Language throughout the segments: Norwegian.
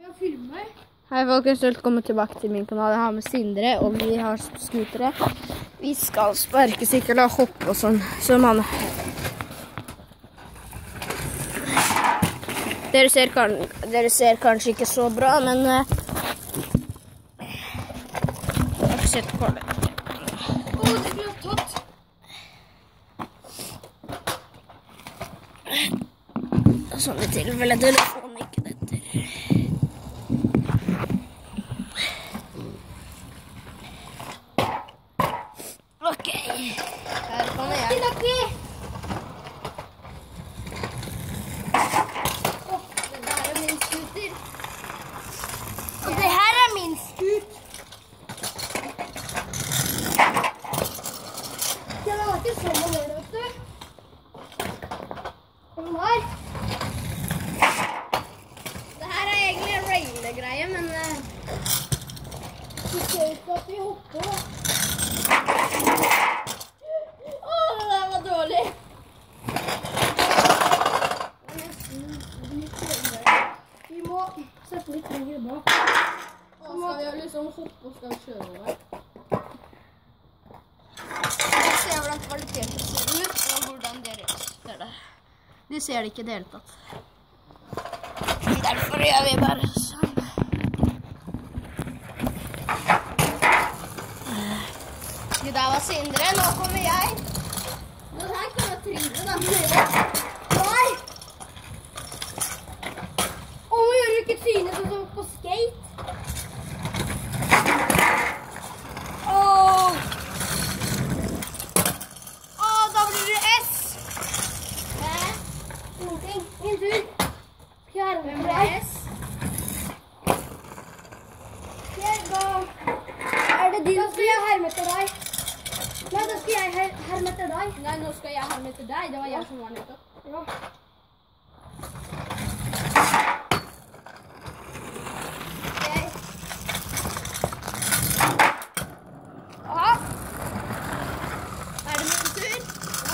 Hei folkens, velkommen tilbake til min kanal. Jeg har med Sindre, og vi har skutere. Vi skal sparke sykkel og hoppe og sånn, som han. Dere ser kanskje ikke så bra, men jeg har ikke sett på det. Det ble tatt. Sånn i tilfelle telefonen ikke detter. Ok, her kommer jeg. Det der er min skuter. Og det her er min skut. Den var ikke sånn å gjøre, vet du. Den var. Det her er egentlig en railegreie, men du ser ikke at vi hopper da. Det der var dårlig. Vi må sette litt lenger bak. Så skal vi liksom hoppe og skal kjøre over. Se hvordan kvaliteten ser ut, og hvordan dere ser det. De ser det ikke i det hele tatt. Derfor gjør vi bare sånn. Det der var Sindre, nå kommer jeg. Det her kan jeg tryne da. Nei! Nå gjør du ikke trynet sånn som på skate. Da blir det S. Ingenting. Min tur. Hvem blir S? Da er det din. Da skal jeg herme til deg. Nei, da skal jeg herme til deg. Nei, nå skal jeg herme til deg. Det var jeg som var nettopp. Ja. Er det min tur? Ja.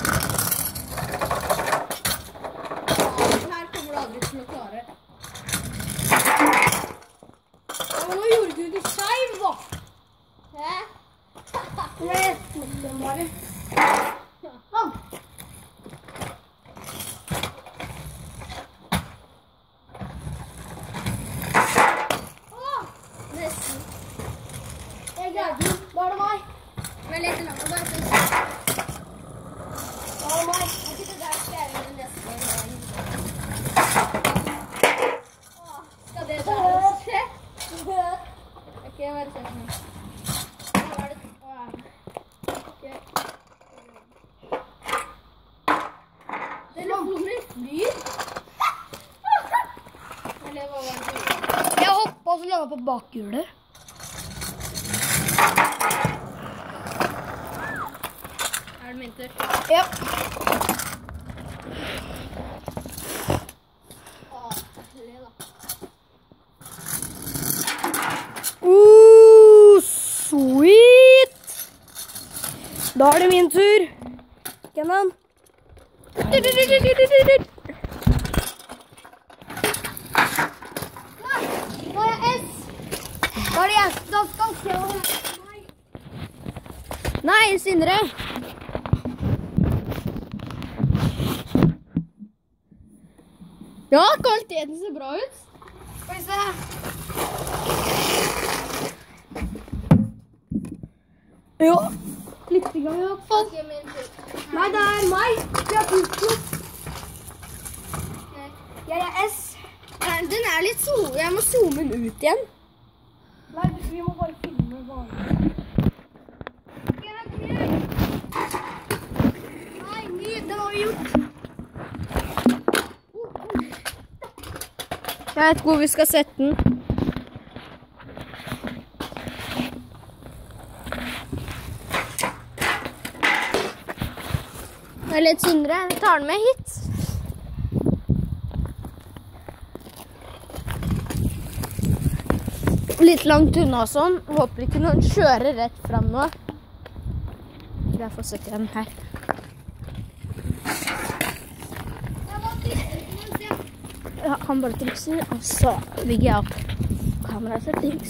Den her kommer du aldri til å klare. Ja, men nå gjorde du det skeiv, da. Hæ? Jeg smakte den bare. Sånn. Nesten. Jeg greide den. Da er det meg. Men litt langt, bare så. Da er det meg. Ikke det der skal jeg gjøre nesten. Skal det der skje? Ok, bare se sånn. Nå var det... Ok. Telefonen flyr. Eller hva var det? Jeg hoppet og så landet på bakhjulet. Er det min tur? Ja. Le da. Sweet! Da er det min tur. Kenan. Da er det S. Da er det S. Da skal se hva det er. Nei, Sindre. Ja, kvaliteten ser bra ut. Skal vi se. Ja, litt i gang i hvert fall. Ok, min tur. Nei, det er meg. Jeg er Pluto. Jeg er S. Den er litt jeg må zoome den ut igjen. Nei, vi må bare filme vanlig. Nei, ny, den har vi gjort. Jeg vet hvor vi skal sette den. Det er litt Sindre. Vi tar den med hit. Litt langt unna og sånn. Håper ikke noen kjører rett frem nå. Derfor setter jeg den her. Han bare trikser, og så bygger jeg opp kamerasettings.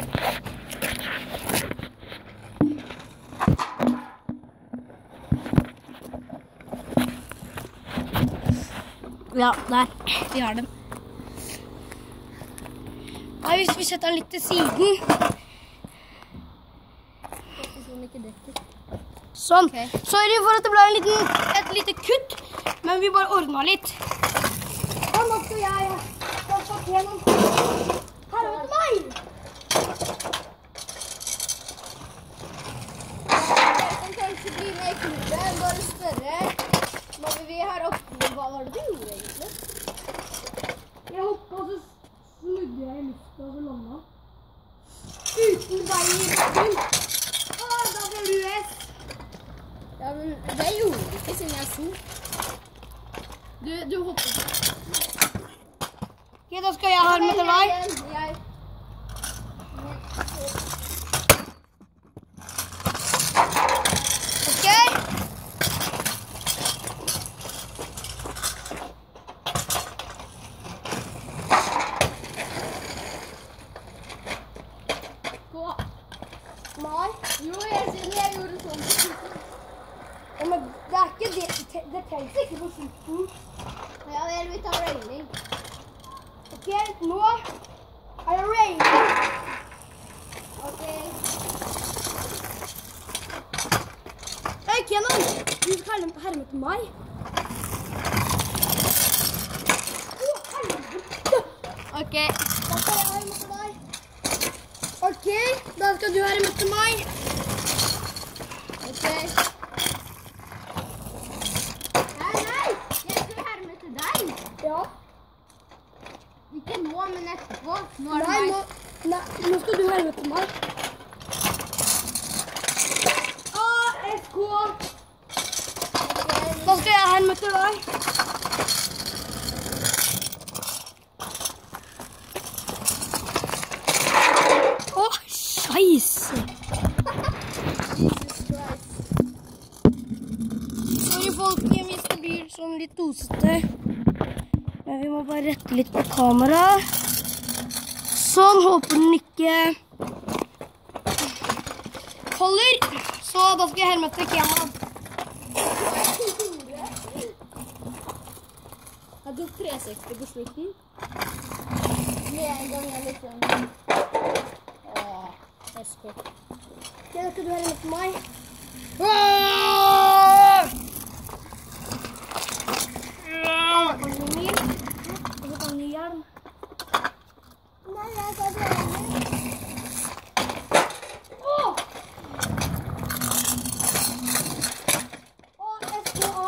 Ja, der. Vi har den. Nei, hvis vi setter den litt til siden. Sånn. Okay. Sorry for at det ble et lite kutt, men vi bare ordnet litt. Og nå skal jeg få gjennom helvete meg! Jeg kan kanskje bli med i klubben, bare spørre. Når vi har oppe, hva var det du gjorde egentlig? Jeg hoppet, og så snudde jeg i luften, og så landet. Uten vei i bakken. Da ble du US. Ja, men det gjorde du ikke siden jeg sto. Du hoppet. Ok, da skal jeg herme til deg. Ok. Gå. Nei. Jo, siden jeg gjorde sånn. Ja, men det er ikke det. Det trengs ikke på slutten. Ja, vi tar railing. Ok, nå er det railing. Ok. Hei, Kenan! Du skal herme til meg. Helvete! Ok. Da skal jeg herme til deg. Ok, da skal du herme til meg. Ok. Nei! Jeg skal herme til deg. Ja. Ikke nå, men etterpå. Nå er det Nei, meg. nå skal du herme til meg. ASK! Da skal jeg herme til deg. Scheisse! Sorry folkens, hvis det blir sånn litt dosete. Men vi må bare rette litt på kamera. Sånn, håper den ikke holder. Så da skal jeg herme til Kenan. Jeg tok 360 på slutten. Med en gang jeg liksom... SK. Ok, da skal du herme til meg. Ny hjelm. Nei, jeg skal det. SKA.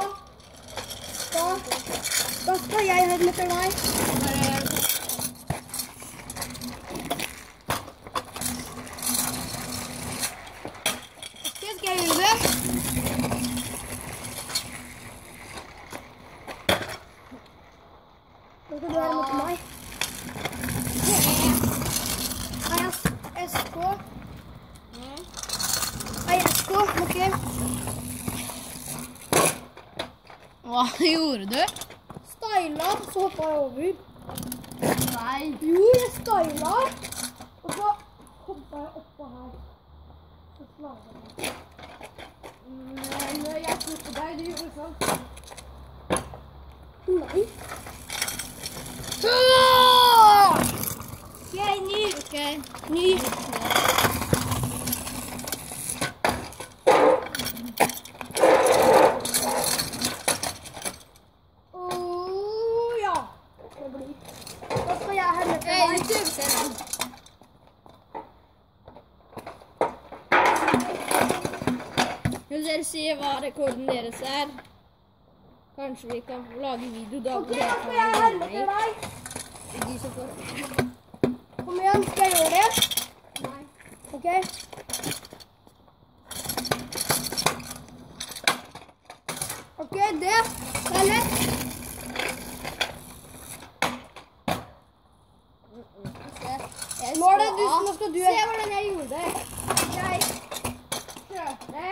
Da skal jeg herme til deg. Skal jeg gjøre det? Da skal du herme til meg. SK. SK, ok. Hva gjorde du? Styla, så hoppet jeg over. Nei. Jo, jeg styla. Og så hoppet jeg oppå her. Så slaget jeg. Men jeg tror på deg, du gjorde sånn. Nei. Ok, ny. Ok. Ny. Ja. Det blir. Da skal jeg herme til deg. YouTube, se den. Vil dere si hva rekorden deres er? Kanskje vi kan lage video da. Ok, da skal jeg herme til deg. De som får... Kom igjen, skal jeg gjøre det? Nei. Ok. Ok, det er lett. Nå er det du som skal du. Se hvordan jeg gjorde det. Jeg kjørte,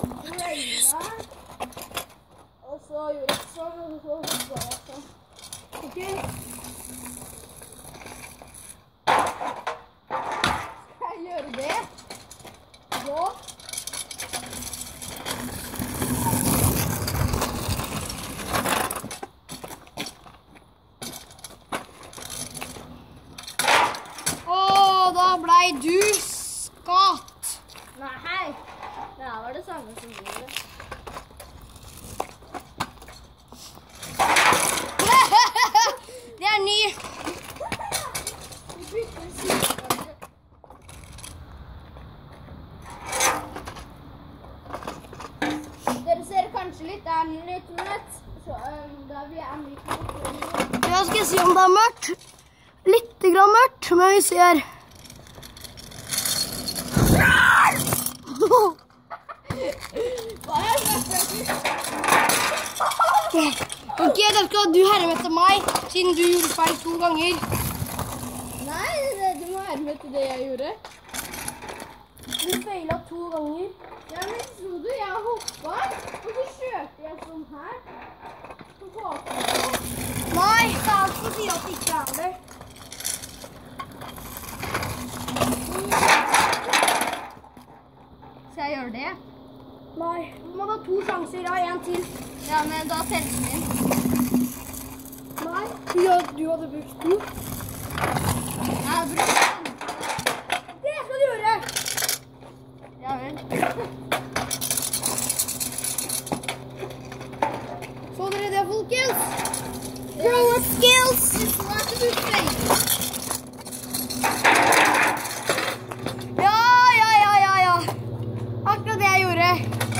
raila, og så gjorde jeg sånn, og så hoppet jeg sånn. Ok. Skal jeg gjøre det? Ja. Da ble du skatt. Nei, det var det samme som du. Det er ny. Dere ser kanskje litt, det er litt mørkt, så da vi er litt mørkt. Jeg skal si om det er mørkt. Litt grann mørkt, men vi ser. Ok, da skal du herme etter meg, siden du gjorde feil 2 ganger. Nei, du må herme til det jeg gjorde. Du feilet 2 ganger. Ja, men så du, jeg hoppet, og så kjørte jeg sånn her. Så håpet jeg. Nei, det er alt som sier at det ikke er det. Skal jeg gjøre det? Nei, du må ha 2 sjanser, ja, 1 til. Ja, men da teller den inn. Nei, du hadde brukt 2. Jeg bruker den. Det skal du gjøre. Ja vel. Så dere det, folkens? Grow up skills. Nå er det du feiler. Ja. Akkurat det jeg gjorde.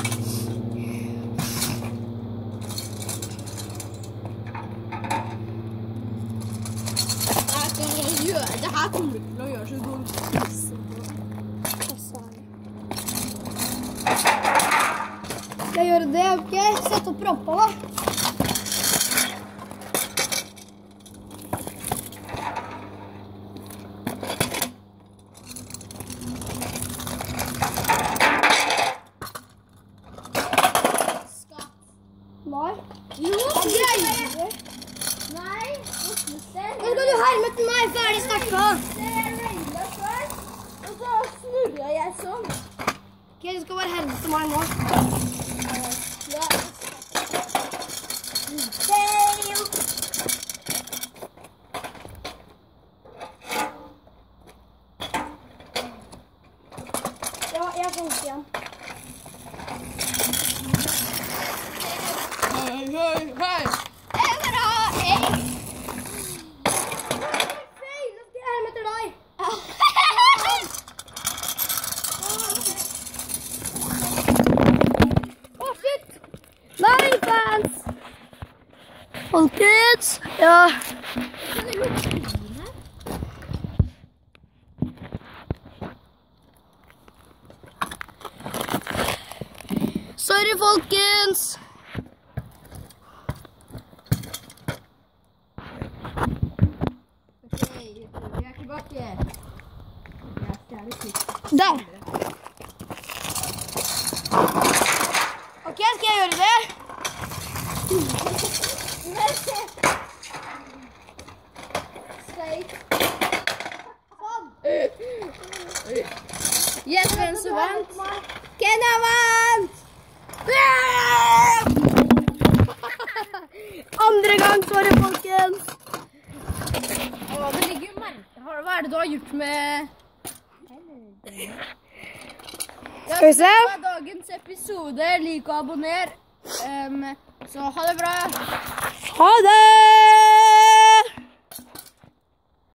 Det her kommer du ikke til å gjøre så dumt. Skal jeg gjøre det, ok? Sett opp rampa da. Nei. Jo, Greier det. nei. Nå skal du herme til meg, ferdig snakket. Se, jeg regnet før, og så snurret jeg sånn. Ok, du skal bare herme til meg nå. Ja. Fail. Ja, jeg får ut igjen. Hei. Feil, nå skal jeg herme til deg. Åh, shit! Nei, fans! Folkens, ja. Sorry, folkens. Vi er tilbake. Jeg stjeler klipp. Der. Ok, skal jeg gjøre det? Straight. Sånn. Gjett hvem som vant? Kenna vant! Andre gang, sorry, folkens. Det ligger jo merke. Hva er det du har gjort med... Skal vi se? Det var dagens episode. Lik og abonner. Så ha det bra. Ha det!